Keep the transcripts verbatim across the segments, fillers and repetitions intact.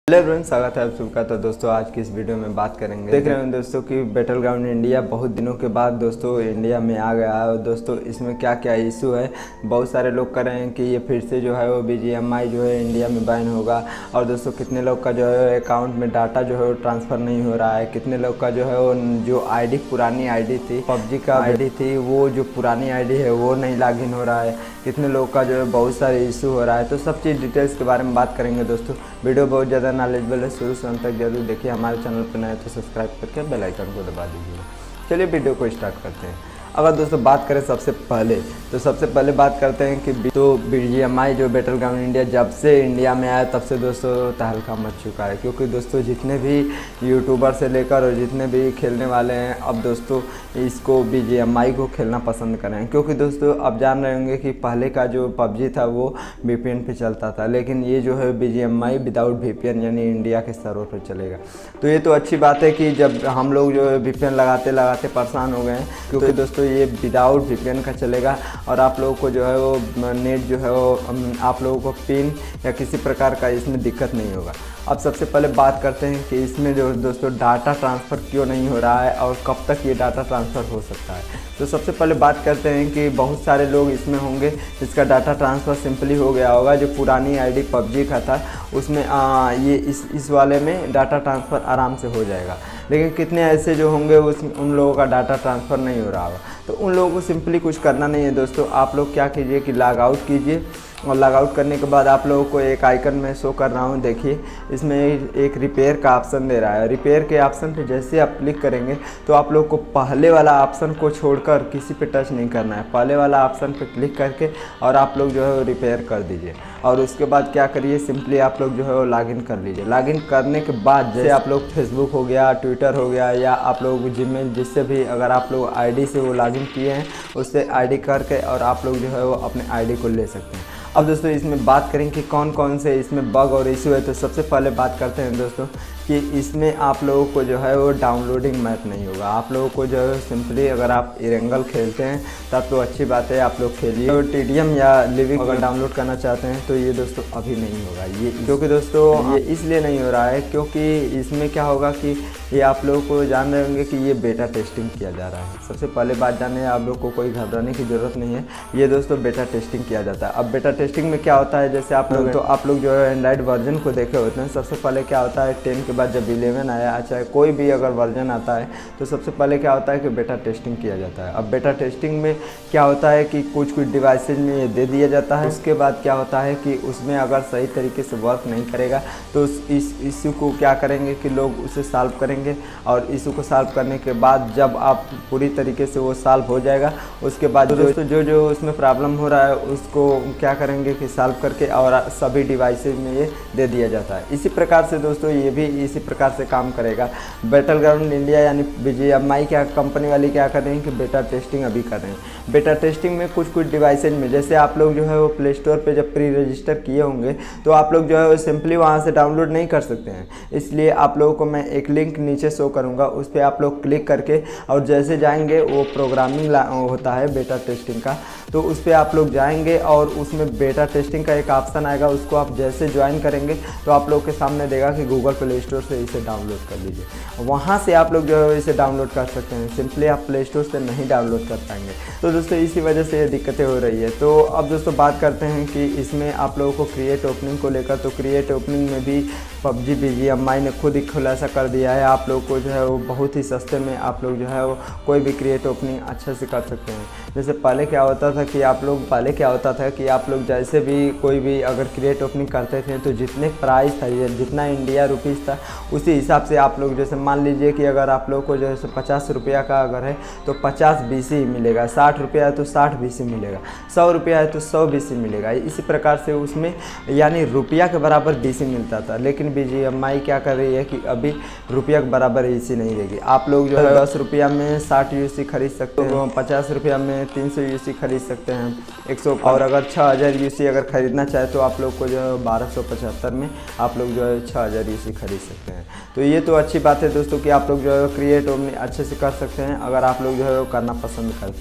Hello everyone, स्वागत है आप सबका। तो दोस्तों आज की इस वीडियो में बात करेंगे, देख रहे हैं दोस्तों कि बैटल ग्राउंड इंडिया बहुत दिनों के बाद दोस्तों इंडिया में आ गया है। और दोस्तों इसमें क्या क्या इशू है, बहुत सारे लोग कह रहे हैं कि ये फिर से जो है वो बी जी एम आई जो है इंडिया में बैन होगा। और दोस्तों कितने लोग का जो है अकाउंट में डाटा जो है वो ट्रांसफ़र नहीं हो रहा है, कितने लोग का जो है वो जो आई डी पुरानी आई डी थी, पबजी का आई डी थी, वो जो पुरानी आई डी है वो नहीं लॉग इन हो रहा है, कितने लोग का जो है बहुत सारे इशू हो रहा है। तो सब चीज़ डिटेल्स के बारे में बात करेंगे दोस्तों। वीडियो बहुत ज़्यादा नॉलेजेबल है, शुरू से अंत तक जरूर देखिए। हमारे चैनल पर नए तो सब्सक्राइब करके बेल आइकन को दबा दीजिए। चलिए वीडियो को स्टार्ट करते हैं। अगर दोस्तों बात करें सबसे पहले तो सबसे पहले बात करते हैं कि तो बी जी एम आई जो बैटल ग्राउंड इंडिया जब से इंडिया में आया तब से दोस्तों तहलका मच चुका है, क्योंकि दोस्तों जितने भी यूट्यूबर से लेकर और जितने भी खेलने वाले हैं अब दोस्तों इसको बी जी एम आई को खेलना पसंद करें। क्योंकि दोस्तों अब जान रहे होंगे कि पहले का जो पबजी था वो वी पी एन पे चलता था, लेकिन ये जो है B G M I without V P N यानी इंडिया के सर्वर पर चलेगा। तो ये तो अच्छी बात है कि जब हम लोग जो है वी पी एन लगाते लगाते परेशान हो गए हैं, क्योंकि दोस्तों ये विदाउट वी पी एन का चलेगा और आप लोगों को जो है वो नेट जो है वो आप लोगों को पिन या किसी प्रकार का इसमें दिक्कत नहीं होगा। अब सबसे पहले बात करते हैं कि इसमें जो दोस्तों डाटा ट्रांसफ़र क्यों नहीं हो रहा है और कब तक ये डाटा ट्रांसफ़र हो सकता है। तो सबसे पहले बात करते हैं कि बहुत सारे लोग इसमें होंगे जिसका डाटा ट्रांसफ़र सिंपली हो गया होगा। जो पुरानी आईडी पबजी का था उसमें आ, ये इस इस वाले में डाटा ट्रांसफ़र आराम से हो जाएगा, लेकिन कितने ऐसे जो होंगे उस उन लोगों का डाटा ट्रांसफ़र नहीं हो रहा होगा। तो उन लोगों को सिंपली कुछ करना नहीं है दोस्तों। आप लोग क्या कीजिए कि लॉग आउट कीजिए और लॉग आउट करने के बाद आप लोगों को एक आइकन में शो कर रहा हूँ, देखिए इसमें एक रिपेयर का ऑप्शन दे रहा है। रिपेयर के ऑप्शन पे जैसे आप क्लिक करेंगे तो आप लोग को पहले वाला ऑप्शन को छोड़कर किसी पे टच नहीं करना है। पहले वाला ऑप्शन पे क्लिक करके और आप लोग जो है वो रिपेयर कर दीजिए। और उसके बाद क्या करिए, सिंपली आप लोग जो है वो लॉगिन कर लीजिए। लॉगिन करने के बाद जैसे आप लोग फेसबुक हो गया, ट्विटर हो गया, या आप लोग जीमेल जिससे भी अगर आप लोग आईडी से वो लॉगिन किए हैं उससे आईडी करके और आप लोग जो है वो अपने आईडी को ले सकते हैं। अब दोस्तों इसमें बात करें कि कौन कौन से इसमें बग और इशू है। तो सबसे पहले बात करते हैं दोस्तों कि इसमें आप लोगों को जो है वो डाउनलोडिंग मैप नहीं होगा। आप लोगों को जो है सिंपली अगर आप इरेंगल खेलते हैं तब तो अच्छी बात है, आप लोग खेलिए। तो टी डी एम या लिविक अगर डाउनलोड करना चाहते हैं तो ये दोस्तों अभी नहीं होगा ये, क्योंकि दोस्तों ये इसलिए नहीं हो रहा है क्योंकि इसमें क्या होगा कि ये आप लोगों को जान रहे होंगे कि ये बेटा टेस्टिंग किया जा रहा है। सबसे पहले बात जाने आप लोग को कोई घबराने की ज़रूरत नहीं है, ये दोस्तों बेटा टेस्टिंग किया जाता है। अब बेटा टेस्टिंग में क्या होता है, जैसे आप लोग तो आप लोग जो है एंड्राइड वर्जन को देखे होते हैं। सबसे पहले क्या होता है, टेन के बाद जब इलेवन आया, चाहे कोई भी अगर वर्जन आता है तो सबसे पहले क्या होता है कि बेटा टेस्टिंग किया जाता है। अब बेटा टेस्टिंग में क्या होता है कि कुछ कुछ डिवाइसेज में ये दे दिया जाता है। उसके बाद क्या होता है कि उसमें अगर सही तरीके से वर्क नहीं करेगा तो इस इशू को क्या करेंगे कि लोग उसे सॉल्व करेंगे। और इशू को सॉल्व करने के बाद जब आप पूरी तरीके से वो सॉल्व हो जाएगा, उसके बाद दोस्तों जो जो उसमें प्रॉब्लम हो रहा है उसको क्या करेंगे कि सॉल्व करके और सभी डिवाइसेज में ये दे दिया जाता है। इसी प्रकार से दोस्तों ये भी इसी प्रकार से काम करेगा। बैटल ग्राउंड इंडिया यानी बी जी एम आई क्या कंपनी वाली क्या कर रहे हैं कि बेटा टेस्टिंग अभी कर रहे हैं। बेटा टेस्टिंग में कुछ कुछ डिवाइसेज में जैसे आप लोग जो है वो प्ले स्टोर पे जब प्री रजिस्टर किए होंगे तो आप लोग जो है वो सिंपली वहाँ से डाउनलोड नहीं कर सकते हैं। इसलिए आप लोगों को मैं एक लिंक नीचे शो करूँगा, उस पर आप लोग क्लिक करके और जैसे जाएंगे वो प्रोग्रामिंग होता है बेटा टेस्टिंग का, तो उस पर आप लोग जाएंगे और उसमें बेटा टेस्टिंग का एक ऑप्शन आएगा। उसको आप जैसे ज्वाइन करेंगे तो आप लोग के सामने देगा कि गूगल प्ले स्टोर से इसे डाउनलोड कर लीजिए। वहाँ से आप लोग जो है इसे डाउनलोड कर सकते हैं। सिंपली आप प्ले स्टोर से नहीं डाउनलोड कर पाएंगे, तो दोस्तों इसी वजह से ये दिक्कतें हो रही है। तो अब दोस्तों बात करते हैं कि इसमें आप लोगों को क्रिएट ओपनिंग को लेकर, तो क्रिएट ओपनिंग में भी PUBG B G M I ने खुद ही खुलासा कर दिया है। आप लोग को जो है वो बहुत ही सस्ते में आप लोग जो है वो कोई भी क्रिएट ओपनिंग अच्छे से कर सकते हैं। जैसे पहले क्या होता था कि आप लोग पहले क्या होता था कि आप लोग जैसे भी कोई भी अगर क्रिएट ओपनिंग करते थे तो जितने प्राइस था जितना इंडिया रुपीज़ था उसी हिसाब से आप लोग जैसे मान लीजिए कि अगर आप लोग को जैसे पचास रुपया का अगर है तो पचास बी सी मिलेगा, साठ रुपया है तो साठ बी सी मिलेगा, सौ रुपया है तो सौ बी सी मिलेगा। इसी प्रकार से उसमें यानी रुपया के बराबर बी सी मिलता था। लेकिन बी जी एम आई क्या कर रही है कि अभी रुपया के बराबर ई सी नहीं देगी। आप लोग जो है दस रुपया में साठ यू सी खरीद सकते हैं, पचास रुपया में तीन सौ यू सी खरीद सकते हैं, एक सौ और अगर छः हज़ार यू सी अगर खरीदना चाहे तो आप लोग को जो है बारह सौ पचहत्तर में आप लोग जो है छः हज़ार यू सी खरीद सकते हैं। तो ये तो अच्छी बात है दोस्तों कि आप लोग जो है क्रिएट ओपनिंग अच्छे से कर सकते हैं अगर आप लोग जो है वो करना पसंद करते हैं।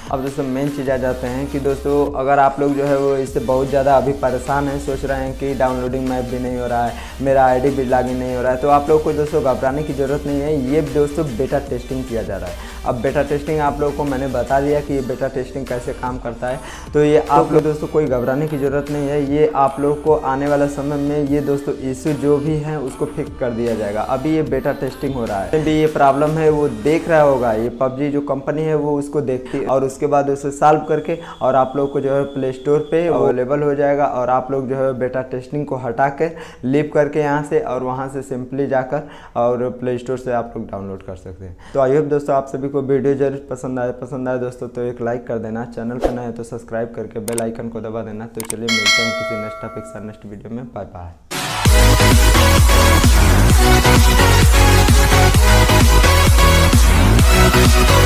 अब दोस्तों मेन चीज़ आ जाते हैं कि दोस्तों अगर आप लोग जो है वो इससे बहुत ज़्यादा अभी परेशान हैं, सोच रहे हैं कि डाउनलोडिंग मैप भी नहीं हो रहा है, मेरा आईडी भी लॉगिन नहीं हो रहा है, तो आप लोग को दोस्तों घबराने की ज़रूरत नहीं है। ये दोस्तों बेटा टेस्टिंग किया जा रहा है। अब बेटा टेस्टिंग आप लोगों को मैंने बता दिया कि ये बेटा टेस्टिंग कैसे काम करता है, तो ये आप लोग दोस्तों कोई घबराने की ज़रूरत नहीं है। ये आप लोग को आने वाला समय में ये दोस्तों इशू जो भी है उसको फिक्स कर दिया जाएगा। अभी ये बेटा टेस्टिंग हो रहा है, भी ये प्रॉब्लम है वो देख रहा होगा, ये पबजी जो कंपनी है वो उसको देखती है और उसके बाद उसे सॉल्व करके और आप लोग को जो है प्ले स्टोर पे अवेलेबल हो जाएगा। और आप लोग जो है बेटा टेस्टिंग को हटा कर लीव करके यहाँ से और वहाँ से सिंपली जाकर और प्ले स्टोर से आप लोग डाउनलोड कर सकते हैं। तो आई होप दोस्तों आप सभी को वीडियो जरूर पसंद आए पसंद आए दोस्तों तो एक लाइक कर देना, चैनल पर नए हैं तो सब्सक्राइब करके बेल आइकन को दबा देना। तो चलिए मिलते हैं किसी नेक्स्ट टॉपिक से नेक्स्ट वीडियो में। Bye bye.